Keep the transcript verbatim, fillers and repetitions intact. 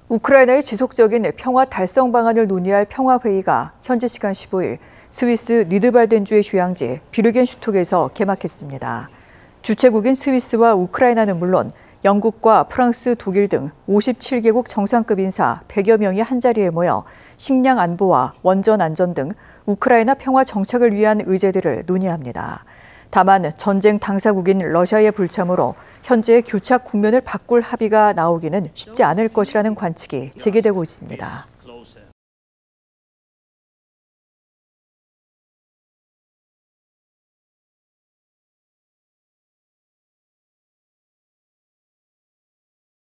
우크라이나의 지속적인 평화 달성 방안을 논의할 평화회의가 현지 시간 십오 일 스위스 니드발덴주의 휴양지 뷰르겐슈톡에서 개막했습니다. 주최국인 스위스와 우크라이나는 물론 영국과 프랑스, 독일 등 오십칠 개국 정상급 인사 백여 명이 한자리에 모여 식량 안보와 원전 안전 등 우크라이나 평화 정착을 위한 의제들을 논의합니다. 다만 전쟁 당사국인 러시아의 불참으로 현재 교착 국면을 바꿀 합의가 나오기는 쉽지 않을 것이라는 관측이 제기되고 있습니다.